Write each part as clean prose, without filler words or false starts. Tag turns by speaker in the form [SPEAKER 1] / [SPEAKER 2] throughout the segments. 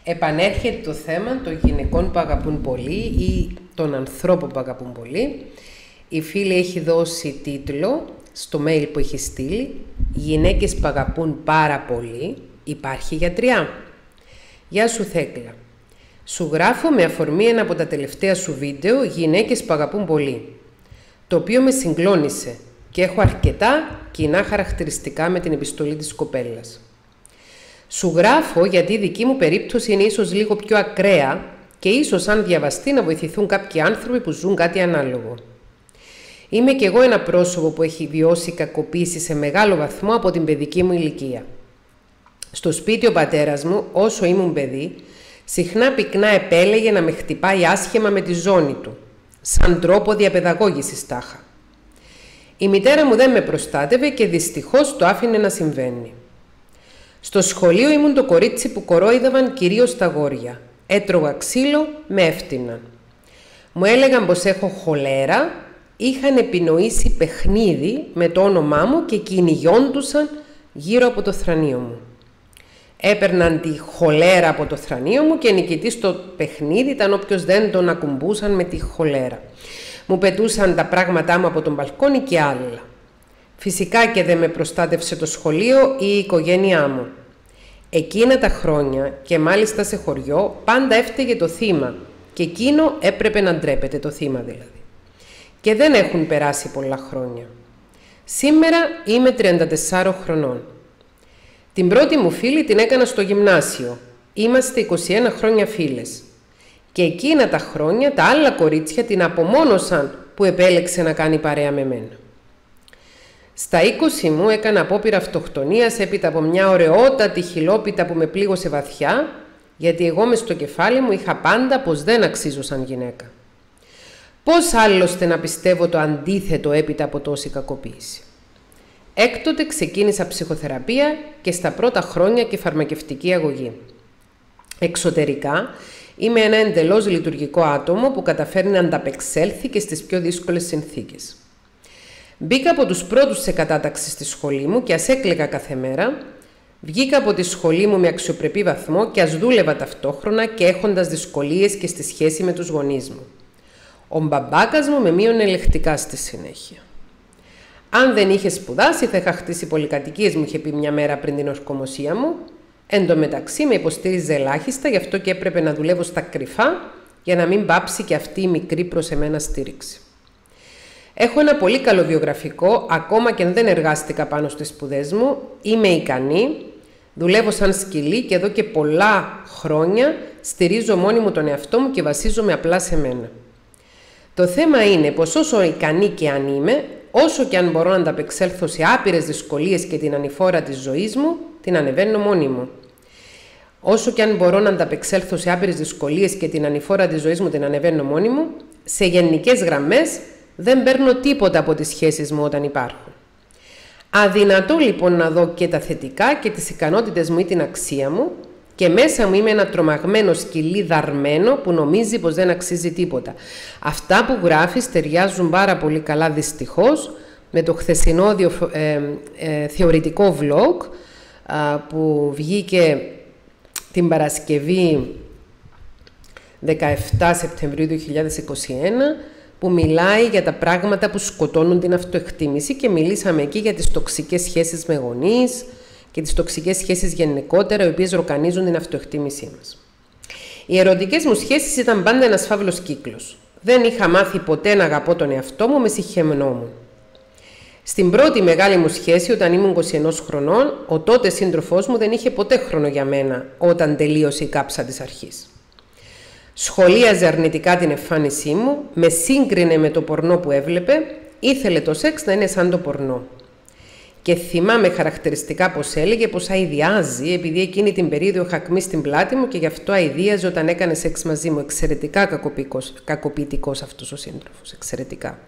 [SPEAKER 1] Επανέρχεται το θέμα των γυναικών που αγαπούν πολύ ή των ανθρώπων που αγαπούν πολύ. Η φίλη έχει δώσει τίτλο στο mail που έχει στείλει «Γυναίκες που αγαπούν πάρα πολύ, υπάρχει γιατριά». Γεια σου Θέκλα. Σου γράφω με αφορμή ένα από τα τελευταία σου βίντεο «Γυναίκες που αγαπούν πολύ», το οποίο με συγκλώνησε και έχω αρκετά κοινά χαρακτηριστικά με την επιστολή της κοπέλας. Σου γράφω γιατί η δική μου περίπτωση είναι ίσως λίγο πιο ακραία και ίσως αν διαβαστεί να βοηθηθούν κάποιοι άνθρωποι που ζουν κάτι ανάλογο. Είμαι κι εγώ ένα πρόσωπο που έχει βιώσει κακοποίηση σε μεγάλο βαθμό από την παιδική μου ηλικία. Στο σπίτι ο πατέρας μου, όσο ήμουν παιδί, συχνά πυκνά επέλεγε να με χτυπάει άσχημα με τη ζώνη του, σαν τρόπο διαπαιδαγώγησης τάχα. Η μητέρα μου δεν με προστάτευε και δυστυχώς το άφηνε να συμβαίνει. Στο σχολείο ήμουν το κορίτσι που κορόιδευαν κυρίως τα αγόρια. Έτρωγα ξύλο, με έφτυναν. Μου έλεγαν πως έχω χολέρα, είχαν επινοήσει παιχνίδι με το όνομά μου και κυνηγιόντουσαν γύρω από το θρανίο μου. Έπαιρναν τη χολέρα από το θρανίο μου και νικητής στο παιχνίδι ήταν όποιος δεν τον ακουμπούσαν με τη χολέρα. Μου πετούσαν τα πράγματά μου από τον μπαλκόνι και άλλα. Φυσικά και δεν με προστάτευσε το σχολείο ή η οικογένειά μου. Εκείνα τα χρόνια και μάλιστα σε χωριό πάντα έφταιγε το θύμα και εκείνο έπρεπε να ντρέπεται, το θύμα δηλαδή. Και δεν έχουν περάσει πολλά χρόνια. Σήμερα είμαι 34 χρονών. Την πρώτη μου φίλη την έκανα στο γυμνάσιο. Είμαστε 21 χρόνια φίλες. Και εκείνα τα χρόνια τα άλλα κορίτσια την απομόνωσαν που επέλεξε να κάνει παρέα με μένα. Στα 20 μου έκανα απόπειρα αυτοκτονίας έπειτα από μια ωραιότατη χιλόπιτα που με πλήγωσε βαθιά, γιατί εγώ μες στο κεφάλι μου είχα πάντα πως δεν αξίζω σαν γυναίκα. Πώς άλλωστε να πιστεύω το αντίθετο έπειτα από τόση κακοποίηση. Έκτοτε ξεκίνησα ψυχοθεραπεία και στα πρώτα χρόνια και φαρμακευτική αγωγή. Εξωτερικά είμαι ένα εντελώς λειτουργικό άτομο που καταφέρνει να ανταπεξέλθει και στις πιο δύσκολες συνθήκες. Μπήκα από τους πρώτους σε κατάταξη στη σχολή μου και ας έκλαιγα κάθε μέρα, βγήκα από τη σχολή μου με αξιοπρεπή βαθμό και ας δούλευα ταυτόχρονα και έχοντας δυσκολίες και στη σχέση με τους γονείς μου. Ο μπαμπάκας μου με μείωνε ελεκτικά στη συνέχεια. Αν δεν είχε σπουδάσει θα είχα χτίσει πολυκατοικίες, μου είχε πει μια μέρα πριν την ορκομοσία μου. Εν τω μεταξύ με υποστήριζε ελάχιστα, γι' αυτό και έπρεπε να δουλεύω στα κρυφά για να μην πάψει και αυτή η μικρή προς εμένα στήριξη. Έχω ένα πολύ καλό βιογραφικό, ακόμα και αν δεν εργάστηκα πάνω στις σπουδές μου. Είμαι ικανή, δουλεύω σαν σκυλή και εδώ και πολλά χρόνια στηρίζω μόνη μου τον εαυτό μου και βασίζομαι απλά σε μένα. Το θέμα είναι πως όσο ικανή και αν είμαι, όσο και αν μπορώ να ανταπεξέλθω σε άπειρες δυσκολίες και την ανηφόρα της ζωής μου, την ανεβαίνω μόνη μου. Όσο και αν μπορώ να ανταπεξέλθω σε άπειρες δυσκολίες και την ανηφόρα της ζωής μου, την ανεβαίνω μόνη μου, σε γενικές γραμμές δεν παίρνω τίποτα από τις σχέσεις μου όταν υπάρχουν. Αδυνατό λοιπόν να δω και τα θετικά και τις ικανότητες μου ή την αξία μου και μέσα μου είμαι ένα τρομαγμένο σκυλί δαρμένο που νομίζει πως δεν αξίζει τίποτα. Αυτά που γράφεις ταιριάζουν πάρα πολύ καλά δυστυχώς με το χθεσινό θεωρητικό vlog που βγήκε την Παρασκευή 17 Σεπτεμβρίου 2021 που μιλάει για τα πράγματα που σκοτώνουν την αυτοεκτίμηση και μιλήσαμε εκεί για τις τοξικές σχέσεις με γονείς και τις τοξικές σχέσεις γενικότερα, οι οποίες ροκανίζουν την αυτοεκτίμησή μας. Οι ερωτικές μου σχέσεις ήταν πάντα ένας φαύλος κύκλος. Δεν είχα μάθει ποτέ να αγαπώ τον εαυτό μου, με συχαιμνόμουν. Στην πρώτη μεγάλη μου σχέση, όταν ήμουν 21 χρονών, ο τότε σύντροφός μου δεν είχε ποτέ χρόνο για μένα όταν τελείωσε η κάψα της αρχής. Σχολίαζε αρνητικά την εμφάνισή μου, με σύγκρινε με το πορνό που έβλεπε, ήθελε το σεξ να είναι σαν το πορνό. Και θυμάμαι χαρακτηριστικά πως έλεγε πως αηδιάζει, επειδή εκείνη την περίοδο είχα ακμή στην πλάτη μου και γι' αυτό αηδίαζε όταν έκανε σεξ μαζί μου. Εξαιρετικά κακοποιητικός αυτός ο σύντροφος, εξαιρετικά.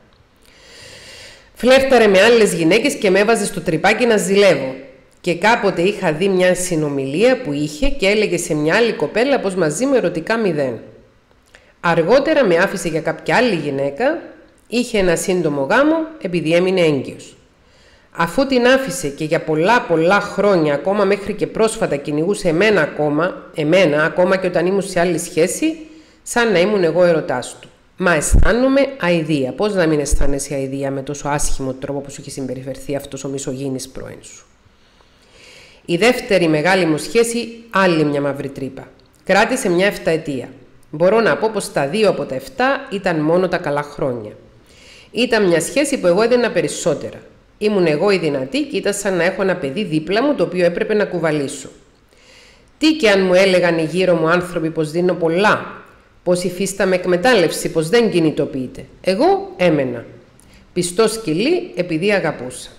[SPEAKER 1] Φλέρταρε με άλλες γυναίκες και με έβαζε στο τρυπάκι να ζηλεύω. Και κάποτε είχα δει μια συνομιλία που είχε και έλεγε σε μια άλλη κοπέλα πως μαζί μου ερωτικά 0. Αργότερα με άφησε για κάποια άλλη γυναίκα, είχε ένα σύντομο γάμο επειδή έμεινε έγκυος. Αφού την άφησε και για πολλά χρόνια, ακόμα μέχρι και πρόσφατα κυνηγούσε εμένα ακόμα και όταν ήμουν σε άλλη σχέση, σαν να ήμουν εγώ ερωτάς του. Μα αισθάνομαι αηδία. Πώς να μην αισθάνεσαι αηδία με τόσο άσχημο τρόπο που σου έχει συμπεριφερθεί αυτός ο μισογίνης πρώην σου? Η δεύτερη μεγάλη μου σχέση, άλλη μια μαύρη τρύπα. Κράτησε μια 7 ετία. Μπορώ να πω πως τα 2 από τα 7 ήταν μόνο τα καλά χρόνια. Ήταν μια σχέση που εγώ έδινα περισσότερα. Ήμουν εγώ η δυνατή και ήταν σαν να έχω ένα παιδί δίπλα μου το οποίο έπρεπε να κουβαλήσω. Τι και αν μου έλεγαν οι γύρω μου άνθρωποι πως δίνω πολλά, πως υφίσταμαι εκμετάλλευση, πως δεν κινητοποιείται. Εγώ έμενα. Πιστό σκυλί επειδή αγαπούσα.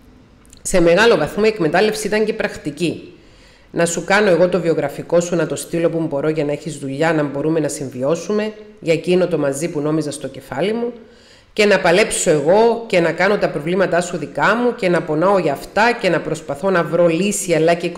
[SPEAKER 1] Σε μεγάλο βαθμό η εκμετάλλευση ήταν και πρακτική. Να σου κάνω εγώ το βιογραφικό σου, να το στείλω που μπορώ για να έχεις δουλειά, να μπορούμε να συμβιώσουμε, για εκείνο το μαζί που νόμιζα στο κεφάλι μου, και να παλέψω εγώ και να κάνω τα προβλήματά σου δικά μου και να πονάω για αυτά και να προσπαθώ να βρω λύση αλλά και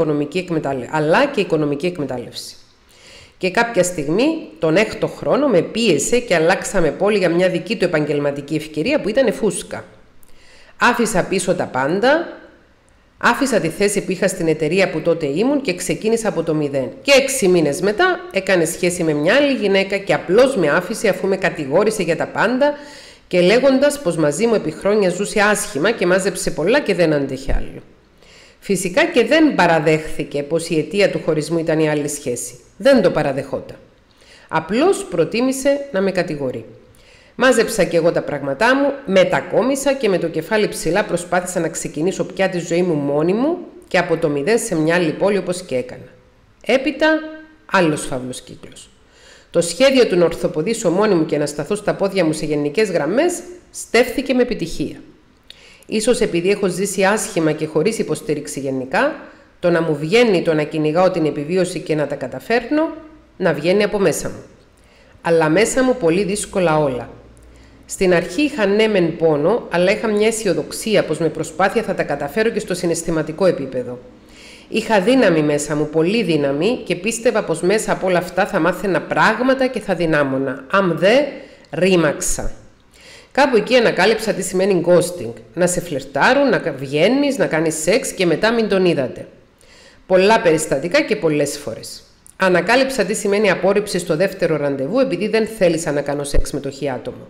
[SPEAKER 1] οικονομική εκμετάλλευση. Και κάποια στιγμή, τον 6ο χρόνο, με πίεσε και αλλάξαμε πόλη για μια δική του επαγγελματική ευκαιρία που ήταν φούσκα. Άφησα πίσω τα πάντα, άφησα τη θέση που είχα στην εταιρεία που τότε ήμουν και ξεκίνησα από το 0. Και 6 μήνες μετά έκανε σχέση με μια άλλη γυναίκα και απλώς με άφησε αφού με κατηγόρησε για τα πάντα και λέγοντας πως μαζί μου επί χρόνια ζούσε άσχημα και μάζεψε πολλά και δεν άντεχε άλλο. Φυσικά και δεν παραδέχθηκε πως η αιτία του χωρισμού ήταν η άλλη σχέση. Δεν το παραδεχόταν. Απλώς προτίμησε να με κατηγορεί. Μάζεψα και εγώ τα πράγματά μου, μετακόμισα και με το κεφάλι ψηλά προσπάθησα να ξεκινήσω πια τη ζωή μου μόνη μου και από το 0 σε μια άλλη πόλη όπως και έκανα. Έπειτα, άλλος φαύλος κύκλος. Το σχέδιο του να ορθοποδήσω μόνη μου και να σταθώ στα πόδια μου σε γενικές γραμμές στέφθηκε με επιτυχία. Ίσως επειδή έχω ζήσει άσχημα και χωρίς υποστήριξη γενικά, το να μου βγαίνει το να κυνηγάω την επιβίωση και να τα καταφέρνω, να βγαίνει από μέσα μου. Αλλά μέσα μου πολύ δύσκολα όλα. Στην αρχή είχα ναι μεν πόνο, αλλά είχα μια αισιοδοξία πως με προσπάθεια θα τα καταφέρω και στο συναισθηματικό επίπεδο. Είχα δύναμη μέσα μου, πολύ δύναμη και πίστευα πως μέσα από όλα αυτά θα μάθαινα πράγματα και θα δυνάμωνα. Αν δε, ρήμαξα. Κάπου εκεί ανακάλυψα τι σημαίνει ghosting. Να σε φλερτάρουν, να βγαίνεις, να κάνεις σεξ και μετά μην τον είδατε. Πολλά περιστατικά και πολλές φορές. Ανακάλυψα τι σημαίνει απόρριψη στο δεύτερο ραντεβού επειδή δεν θέλησα να κάνω σεξ με το χιάτομο.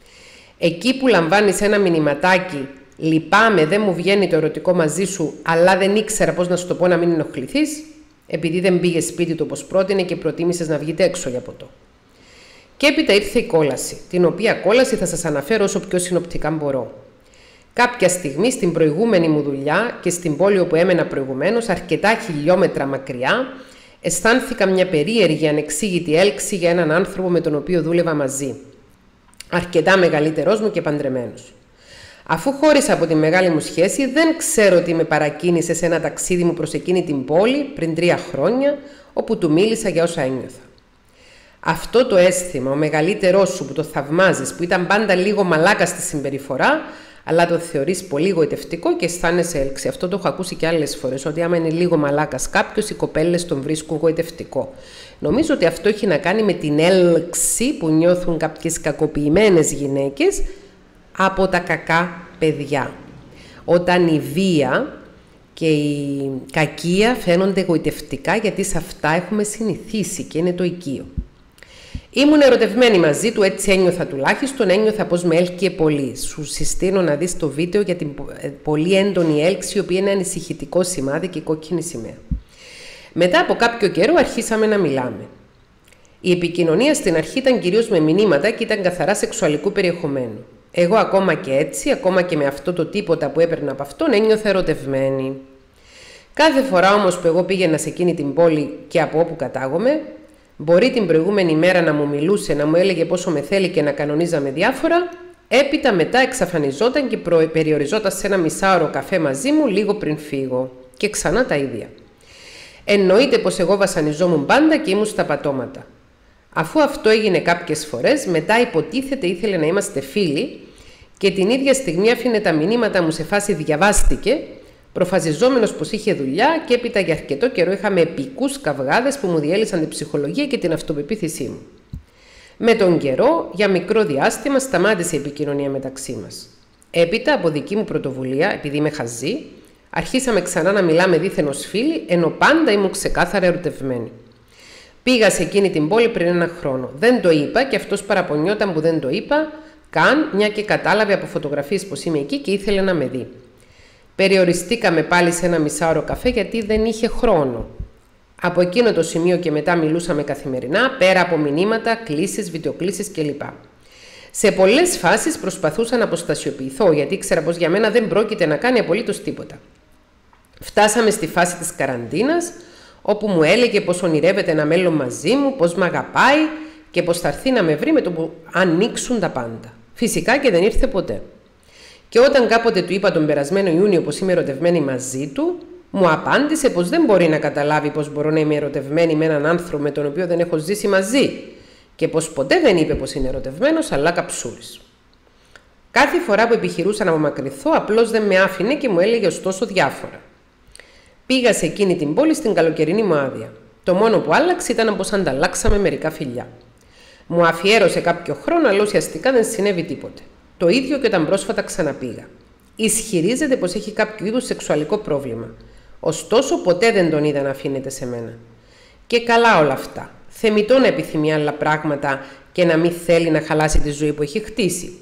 [SPEAKER 1] Εκεί που λαμβάνεις ένα μηνυματάκι «Λυπάμαι, δεν μου βγαίνει το ερωτικό μαζί σου, αλλά δεν ήξερα πώς να σου το πω να μην ενοχληθείς», επειδή δεν πήγες σπίτι του όπως πρότεινε και προτίμησες να βγείτε έξω για ποτό. Και έπειτα ήρθε η κόλαση, την οποία κόλαση θα σας αναφέρω όσο πιο συνοπτικά μπορώ. Κάποια στιγμή στην προηγούμενη μου δουλειά και στην πόλη όπου έμενα προηγουμένως, αρκετά χιλιόμετρα μακριά, αισθάνθηκα μια περίεργη ανεξήγητη έλξη για έναν άνθρωπο με τον οποίο δούλευα μαζί. Αρκετά μεγαλύτερός μου και παντρεμένος. Αφού χώρισα από τη μεγάλη μου σχέση, δεν ξέρω τι με παρακίνησε σε ένα ταξίδι μου προς εκείνη την πόλη πριν 3 χρόνια, όπου του μίλησα για όσα ένιωθα. Αυτό το αίσθημα, ο μεγαλύτερός σου που το θαυμάζεις, που ήταν πάντα λίγο μαλάκα στη συμπεριφορά, αλλά το θεωρείς πολύ γοητευτικό και αισθάνεσαι έλξη. Αυτό το έχω ακούσει και άλλες φορές, ότι άμα είναι λίγο μαλάκας κάποιος, οι κοπέλες τον βρίσκουν γοητευτικό. Νομίζω ότι αυτό έχει να κάνει με την έλξη που νιώθουν κάποιες κακοποιημένες γυναίκες από τα κακά παιδιά. Όταν η βία και η κακία φαίνονται γοητευτικά, γιατί σε αυτά έχουμε συνηθίσει και είναι το οικείο. Ήμουν ερωτευμένη μαζί του, έτσι ένιωθα τουλάχιστον, ένιωθα πως με έλκυε πολύ. Σου συστήνω να δεις το βίντεο για την πολύ έντονη έλξη, η οποία είναι ανησυχητικό σημάδι και κόκκινη σημαία. Μετά από κάποιο καιρό αρχίσαμε να μιλάμε. Η επικοινωνία στην αρχή ήταν κυρίως με μηνύματα και ήταν καθαρά σεξουαλικού περιεχομένου. Εγώ ακόμα και έτσι, ακόμα και με αυτό το τίποτα που έπαιρνα από αυτόν, ένιωθα ερωτευμένη. Κάθε φορά όμως που εγώ πήγαινα σε εκείνη την πόλη και από όπου κατάγομαι, μπορεί την προηγούμενη μέρα να μου μιλούσε, να μου έλεγε πόσο με θέλει και να κανονίζαμε διάφορα, έπειτα μετά εξαφανιζόταν και περιοριζόταν σε ένα μισάωρο καφέ μαζί μου λίγο πριν φύγω. Και ξανά τα ίδια. Εννοείται πως εγώ βασανιζόμουν πάντα και ήμουν στα πατώματα. Αφού αυτό έγινε κάποιες φορές, μετά υποτίθεται ήθελε να είμαστε φίλοι και την ίδια στιγμή άφηνε τα μηνύματα μου σε φάση διαβάστηκε, προφασιζόμενος πως είχε δουλειά και έπειτα για αρκετό καιρό είχαμε επικούς καυγάδες που μου διέλυσαν την ψυχολογία και την αυτοπεποίθησή μου. Με τον καιρό, για μικρό διάστημα, σταμάτησε η επικοινωνία μεταξύ μας. Έπειτα, από δική μου πρωτοβουλία, επειδή είμαι χαζή, αρχίσαμε ξανά να μιλάμε δίθεν ως φίλοι, ενώ πάντα ήμουν ξεκάθαρα ερωτευμένη. Πήγα σε εκείνη την πόλη πριν ένα χρόνο. Δεν το είπα και αυτός παραπονιόταν που δεν το είπα καν, μια και κατάλαβε από φωτογραφίες πως είμαι εκεί και ήθελε να με δει. Περιοριστήκαμε πάλι σε ένα μισάωρο καφέ γιατί δεν είχε χρόνο. Από εκείνο το σημείο και μετά μιλούσαμε καθημερινά, πέρα από μηνύματα, κλήσεις, βιντεοκλήσεις κλπ. Σε πολλές φάσεις προσπαθούσα να αποστασιοποιηθώ, γιατί ήξερα πως για μένα δεν πρόκειται να κάνει απολύτως τίποτα. Φτάσαμε στη φάση της καραντίνας, όπου μου έλεγε πως ονειρεύεται ένα μέλλον μαζί μου, πως με αγαπάει και πως θα έρθει να με βρει με το που ανοίξουν τα πάντα. Φυσικά και δεν ήρθε ποτέ. Και όταν κάποτε του είπα τον περασμένο Ιούνιο πως είμαι ερωτευμένη μαζί του, μου απάντησε πως δεν μπορεί να καταλάβει πως μπορώ να είμαι ερωτευμένη με έναν άνθρωπο με τον οποίο δεν έχω ζήσει μαζί και πως ποτέ δεν είπε πως είναι ερωτευμένος, αλλά καψούρης. Κάθε φορά που επιχειρούσα να απομακρυνθώ, απλώς δεν με άφηνε και μου έλεγε ωστόσο διάφορα. Πήγα σε εκείνη την πόλη στην καλοκαιρινή μου άδεια. Το μόνο που άλλαξε ήταν πως ανταλλάξαμε μερικά φιλιά. Μου αφιέρωσε κάποιο χρόνο, αλλά ουσιαστικά δεν συνέβη τίποτε. Το ίδιο και όταν πρόσφατα ξαναπήγα. Ισχυρίζεται πως έχει κάποιο είδους σεξουαλικό πρόβλημα. Ωστόσο, ποτέ δεν τον είδα να αφήνεται σε μένα. Και καλά όλα αυτά. Θεμιτό να επιθυμεί άλλα πράγματα και να μην θέλει να χαλάσει τη ζωή που έχει χτίσει.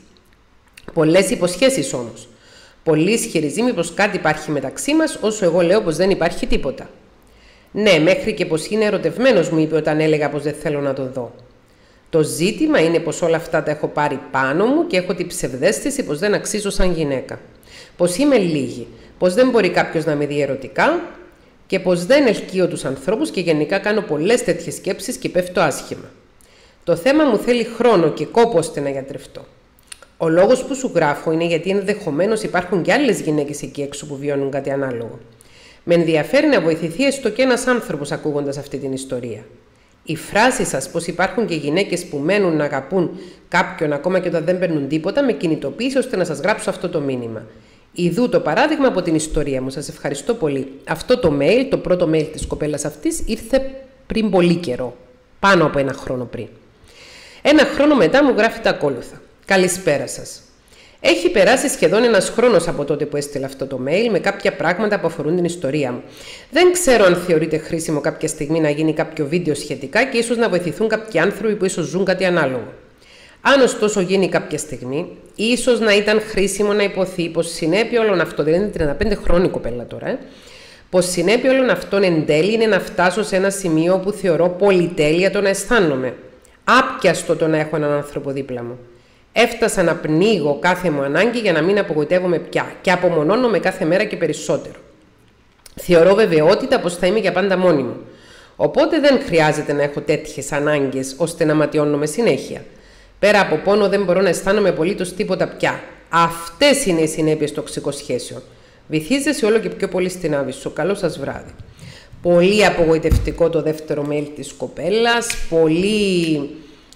[SPEAKER 1] Πολλές υποσχέσεις όμως. Πολλοί ισχυρισμοί πως κάτι υπάρχει μεταξύ μας, όσο εγώ λέω πως δεν υπάρχει τίποτα. Ναι, μέχρι και πως είναι ερωτευμένος, μου είπε όταν έλεγα πως δεν θέλω να το δω. Το ζήτημα είναι πως όλα αυτά τα έχω πάρει πάνω μου και έχω την ψευδαίσθηση πως δεν αξίζω σαν γυναίκα. Πως είμαι λίγη, πως δεν μπορεί κάποιος να με δει ερωτικά και πως δεν ελκύω τους ανθρώπους και γενικά κάνω πολλές τέτοιες σκέψεις και πέφτω άσχημα. Το θέμα μου θέλει χρόνο και κόπο ώστε να γιατρευτώ. Ο λόγος που σου γράφω είναι γιατί ενδεχομένως υπάρχουν και άλλες γυναίκες εκεί έξω που βιώνουν κάτι ανάλογο. Με ενδιαφέρει να βοηθηθεί έστω και ένας άνθρωπος ακούγοντας αυτή την ιστορία. Η φράση σας πως υπάρχουν και γυναίκες που μένουν να αγαπούν κάποιον ακόμα και όταν δεν παίρνουν τίποτα με κινητοποίησε ώστε να σας γράψω αυτό το μήνυμα. Ιδού το παράδειγμα από την ιστορία μου. Σας ευχαριστώ πολύ. Αυτό το mail, το πρώτο mail της κοπέλας αυτής, ήρθε πριν πολύ καιρό. Πάνω από ένα χρόνο πριν. Ένα χρόνο μετά μου γράφει τα ακόλουθα. Καλησπέρα σας. Έχει περάσει σχεδόν ένας χρόνος από τότε που έστειλα αυτό το mail με κάποια πράγματα που αφορούν την ιστορία μου. Δεν ξέρω αν θεωρείται χρήσιμο κάποια στιγμή να γίνει κάποιο βίντεο σχετικά και ίσως να βοηθηθούν κάποιοι άνθρωποι που ίσως ζουν κάτι ανάλογο. Αν ωστόσο γίνει κάποια στιγμή, ίσως να ήταν χρήσιμο να υποθεί πως συνέπεια όλων αυτών, δεν είναι 35 χρόνια η κοπέλα τώρα, πως συνέπεια όλων αυτών εν τέλει είναι να φτάσω σε ένα σημείο που θεωρώ πολυτέλεια το να αισθάνομαι. Άπιαστο το να έχω έναν άνθρωπο δίπλα μου. Έφτασα να πνίγω κάθε μου ανάγκη για να μην απογοητεύομαι πια και απομονώνομαι κάθε μέρα και περισσότερο. Θεωρώ βεβαιότητα πως θα είμαι για πάντα μόνη μου. Οπότε δεν χρειάζεται να έχω τέτοιες ανάγκες ώστε να ματιώνομαι συνέχεια. Πέρα από πόνο δεν μπορώ να αισθάνομαι απολύτως τίποτα πια. Αυτές είναι οι συνέπειες τοξικών σχέσεων. Βυθίζεσαι όλο και πιο πολύ στην άβυσσο. Καλό σας βράδυ. Πολύ απογοητευτικό το δεύτερο mail της κοπέλας. Πολύ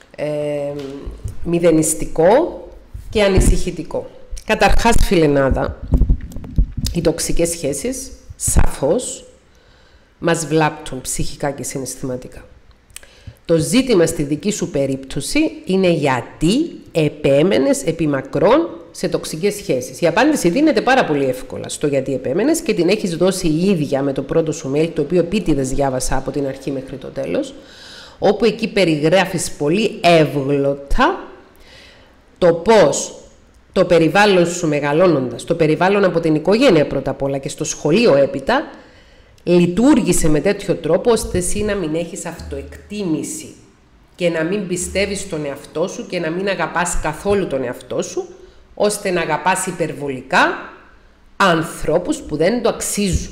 [SPEAKER 1] μηδενιστικό και ανησυχητικό. Καταρχάς, φιλενάδα, οι τοξικές σχέσεις σαφώς μας βλάπτουν ψυχικά και συναισθηματικά. Το ζήτημα στη δική σου περίπτωση είναι γιατί επέμενες επί μακρόν σε τοξικές σχέσεις. Η απάντηση δίνεται πάρα πολύ εύκολα στο γιατί επέμενες και την έχεις δώσει η ίδια με το πρώτο σου mail, το οποίο επίτηδες διάβασα από την αρχή μέχρι το τέλος, όπου εκεί περιγράφεις πολύ εύγλωτα το πώς το περιβάλλον σου μεγαλώνοντας, το περιβάλλον από την οικογένεια πρώτα απ' όλα και στο σχολείο έπειτα, λειτουργήσε με τέτοιο τρόπο ώστε εσύ να μην έχεις αυτοεκτίμηση και να μην πιστεύεις στον εαυτό σου και να μην αγαπάς καθόλου τον εαυτό σου, ώστε να αγαπάς υπερβολικά ανθρώπους που δεν το αξίζουν.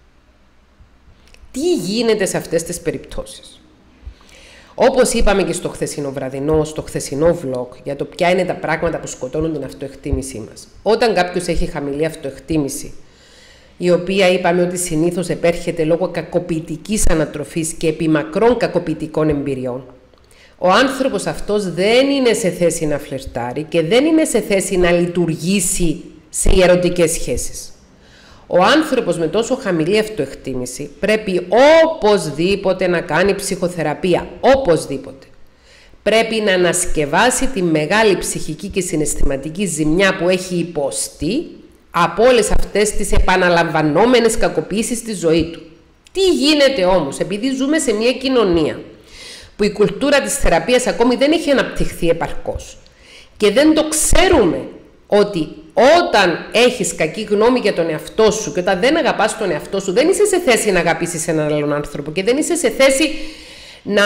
[SPEAKER 1] Τι γίνεται σε αυτές τις περιπτώσεις? Όπως είπαμε και στο χθεσινό vlog, για το ποια είναι τα πράγματα που σκοτώνουν την αυτοεκτίμησή μας. Όταν κάποιος έχει χαμηλή αυτοεκτίμηση, η οποία είπαμε ότι συνήθως επέρχεται λόγω κακοποιητικής ανατροφής και επιμακρών κακοποιητικών εμπειριών, ο άνθρωπος αυτός δεν είναι σε θέση να φλερτάρει και δεν είναι σε θέση να λειτουργήσει σε ερωτικές σχέσεις. Ο άνθρωπος με τόσο χαμηλή αυτοεκτίμηση πρέπει οπωσδήποτε να κάνει ψυχοθεραπεία. Οπωσδήποτε. πρέπει να ανασκευάσει τη μεγάλη ψυχική και συναισθηματική ζημιά που έχει υποστεί από όλες αυτές τις επαναλαμβανόμενες κακοποίησεις στη ζωή του. Τι γίνεται όμως, επειδή ζούμε σε μια κοινωνία που η κουλτούρα της θεραπείας ακόμη δεν έχει αναπτυχθεί επαρκώς και δεν το ξέρουμε ότι όταν έχεις κακή γνώμη για τον εαυτό σου και όταν δεν αγαπάς τον εαυτό σου, δεν είσαι σε θέση να αγαπήσεις έναν άλλον άνθρωπο και δεν είσαι σε θέση να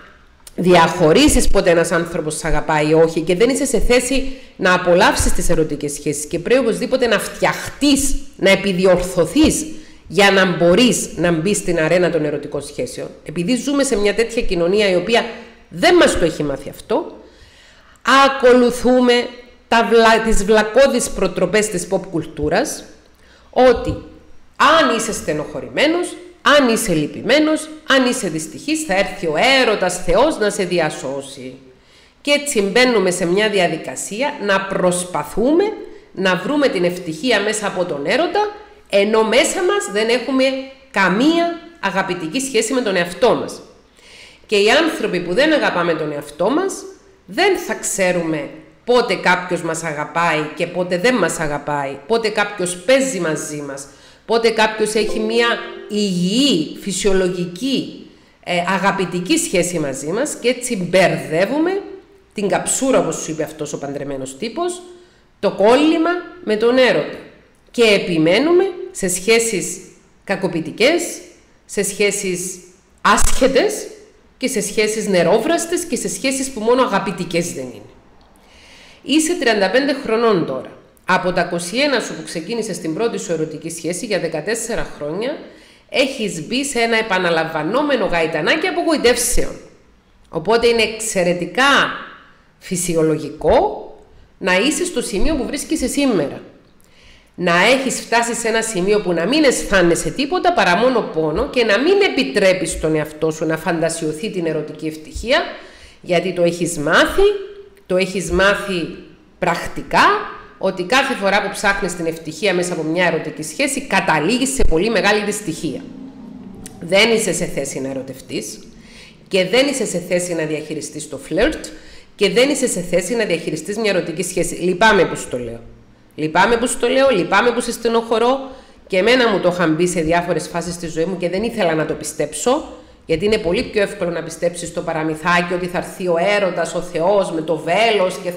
[SPEAKER 1] διαχωρίσεις πότε ένας άνθρωπος σ' αγαπάει ή όχι και δεν είσαι σε θέση να απολαύσεις τις ερωτικές σχέσεις και πρέπει οπωσδήποτε να φτιαχτείς, να επιδιορθωθείς για να μπορείς να μπεις στην αρένα των ερωτικών σχέσεων. Επειδή ζούμε σε μια τέτοια κοινωνία η οποία δεν μας το έχει μάθει αυτό, ακολουθούμε τις βλακώδεις προτροπές της pop κουλτούρας, ότι αν είσαι στενοχωρημένος, αν είσαι λυπημένος, αν είσαι δυστυχής, θα έρθει ο έρωτας Θεός να σε διασώσει. Και έτσι μπαίνουμε σε μια διαδικασία να προσπαθούμε να βρούμε την ευτυχία μέσα από τον έρωτα, ενώ μέσα μας δεν έχουμε καμία αγαπητική σχέση με τον εαυτό μας. Και οι άνθρωποι που δεν αγαπάμε τον εαυτό μας, δεν θα ξέρουμε πότε κάποιος μας αγαπάει και πότε δεν μας αγαπάει, πότε κάποιος παίζει μαζί μας, πότε κάποιος έχει μια υγιή, φυσιολογική, αγαπητική σχέση μαζί μας και έτσι μπερδεύουμε την καψούρα, όπως σου είπε αυτός ο παντρεμένος τύπος, το κόλλημα με τον έρωτα. Και επιμένουμε σε σχέσεις κακοποιητικές, σε σχέσεις άσχετες και σε σχέσεις νερόβραστες και σε σχέσεις που μόνο αγαπητικές δεν είναι. Είσαι 35 χρονών τώρα. Από τα 21 σου που ξεκίνησες την πρώτη σου ερωτική σχέση για 14 χρόνια, έχεις μπει σε ένα επαναλαμβανόμενο γαϊτανάκι απογοητεύσεων. Οπότε είναι εξαιρετικά φυσιολογικό να είσαι στο σημείο που βρίσκεσαι σήμερα. Να έχεις φτάσει σε ένα σημείο που να μην αισθάνεσαι τίποτα παρά μόνο πόνο και να μην επιτρέπεις στον εαυτό σου να φαντασιωθεί την ερωτική ευτυχία, γιατί το έχεις μάθει πρακτικά, ότι κάθε φορά που ψάχνεις την ευτυχία μέσα από μια ερωτική σχέση, καταλήγεις σε πολύ μεγάλη δυστυχία. Δεν είσαι σε θέση να ερωτευτείς και δεν είσαι σε θέση να διαχειριστείς το φλερτ και δεν είσαι σε θέση να διαχειριστείς μια ερωτική σχέση. Λυπάμαι που σου το λέω. Λυπάμαι που σε στενοχωρώ και εμένα μου το είχαν μπει σε διάφορες φάσεις της ζωής μου και δεν ήθελα να το πιστέψω, γιατί είναι πολύ πιο εύκολο να πιστέψεις το παραμυθάκι ότι θα έρθει ο έρωτας, ο Θεός με το βέλος και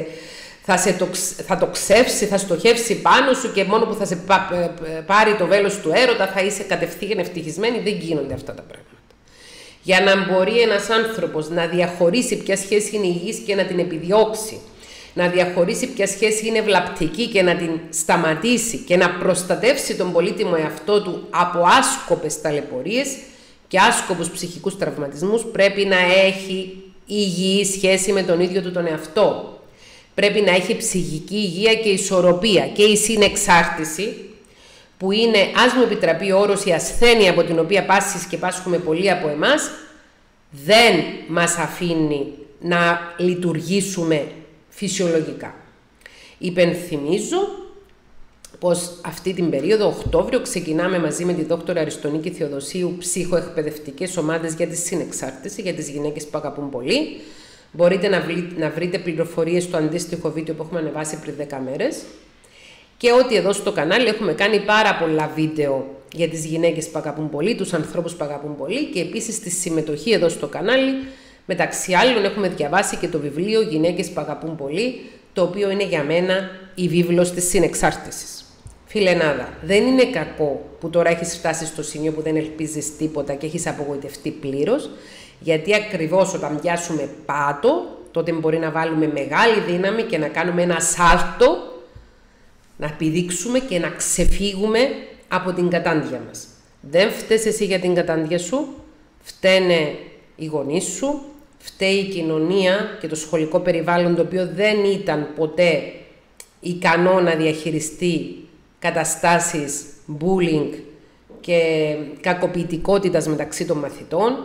[SPEAKER 1] θα το ξεύσει, θα στοχεύσει πάνω σου και μόνο που θα σε πάρει το βέλος του έρωτα θα είσαι κατευθείαν ευτυχισμένη. Δεν γίνονται αυτά τα πράγματα. Για να μπορεί ένας άνθρωπος να διαχωρίσει ποια σχέση είναι υγιής και να την επιδιώξει, να διαχωρίσει ποια σχέση είναι βλαπτική και να την σταματήσει και να προστατεύσει τον πολύτιμο εαυτό του από άσκοπες ταλαιπωρίες και άσκοπους ψυχικούς τραυματισμούς, πρέπει να έχει υγιή σχέση με τον ίδιο του τον εαυτό. Πρέπει να έχει ψυχική υγεία και ισορροπία και η συνεξάρτηση, που είναι, ας μου επιτραπεί ο όρος, η ασθένεια από την οποία πάσχεις και πάσχουμε πολλοί από εμάς, δεν μας αφήνει να λειτουργήσουμε φυσιολογικά. Υπενθυμίζω πως αυτή την περίοδο, Οκτώβριο, ξεκινάμε μαζί με τη δόκτωρα Αριστονίκη Θεοδοσίου ψυχοεκπαιδευτικές ομάδες για τη συνεξάρτηση, για τις γυναίκες που αγαπούν πολύ. Μπορείτε να βρείτε πληροφορίες στο αντίστοιχο βίντεο που έχουμε ανεβάσει πριν 10 μέρες. Και ότι εδώ στο κανάλι έχουμε κάνει πάρα πολλά βίντεο για τις γυναίκες που αγαπούν πολύ, τους ανθρώπους που αγαπούν πολύ και επίσης τη συμμετοχή εδώ στο κανάλι. Μεταξύ άλλων έχουμε διαβάσει και το βιβλίο «Γυναίκες που αγαπούν πολύ», το οποίο είναι για μένα η βίβλος της συνεξάρτησης. Φιλενάδα, δεν είναι κακό που τώρα έχεις φτάσει στο σημείο που δεν ελπίζεις τίποτα και έχεις απογοητευτεί πλήρως, γιατί ακριβώς όταν πιάσουμε πάτο, τότε μπορεί να βάλουμε μεγάλη δύναμη και να κάνουμε ένα σάλτο, να πηδήξουμε και να ξεφύγουμε από την κατάντια μας. Δεν φταίς εσύ για την κατάντια σου, φταίνε οι γονείς σου, φταίει η κοινωνία και το σχολικό περιβάλλον, το οποίο δεν ήταν ποτέ ικανό να διαχειριστεί καταστάσεις bullying και κακοποιητικότητας μεταξύ των μαθητών.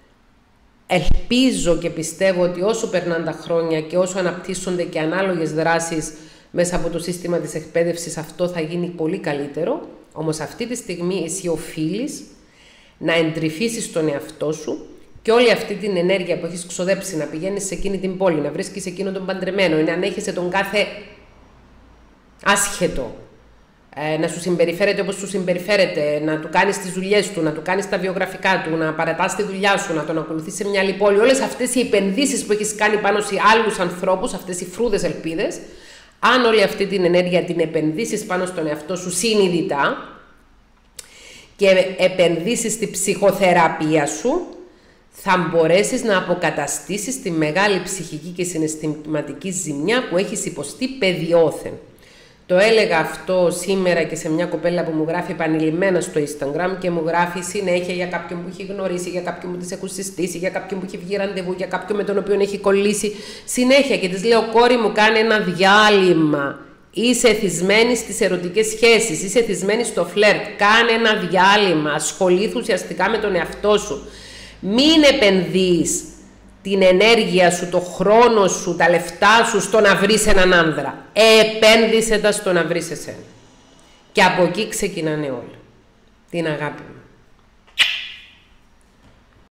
[SPEAKER 1] Ελπίζω και πιστεύω ότι όσο περνάνε τα χρόνια και όσο αναπτύσσονται και ανάλογες δράσεις μέσα από το σύστημα της εκπαίδευσης, αυτό θα γίνει πολύ καλύτερο. Όμως αυτή τη στιγμή εσύ οφείλεις να εντρυφήσεις τον εαυτό σου Και όλη αυτή την ενέργεια που έχεις ξοδέψει να πηγαίνεις σε εκείνη την πόλη, να βρίσκεις εκείνον τον παντρεμένο, να ανέχεσαι τον κάθε άσχετο, να σου συμπεριφέρεται όπως σου συμπεριφέρεται, να του κάνεις τις δουλειές του, να του κάνεις τα βιογραφικά του, να παρατάς τη δουλειά σου, να τον ακολουθείς σε μια άλλη πόλη. Όλες αυτές οι επενδύσεις που έχεις κάνει πάνω σε άλλους ανθρώπους, αυτές οι φρούδες ελπίδες, αν όλη αυτή την ενέργεια την επενδύσεις πάνω στον εαυτό σου συνειδητά και επενδύσεις στη ψυχοθεραπεία σου, θα μπορέσεις να αποκαταστήσεις τη μεγάλη ψυχική και συναισθηματική ζημιά που έχεις υποστεί παιδιόθεν. Το έλεγα αυτό σήμερα και σε μια κοπέλα που μου γράφει επανειλημμένα στο Instagram και μου γράφει συνέχεια για κάποιον που έχει γνωρίσει, για κάποιον που της έχουν συστήσει, για κάποιον που έχει βγει ραντεβού, για κάποιον με τον οποίο έχει κολλήσει. Συνέχεια και της λέω, κόρη μου, κάνε ένα διάλειμμα. Είσαι εθισμένη στις ερωτικές σχέσεις, είσαι εθισμένη στο φλερτ. Κάνε ένα διάλειμμα, ασχολήθου ουσιαστικά με τον εαυτό σου. Μην επενδύεις την ενέργεια σου, το χρόνο σου, τα λεφτά σου στο να βρεις έναν άνδρα. Επένδυσε τα στο να βρεις εσένα. Και από εκεί ξεκινάνε όλα. Την αγάπη μου.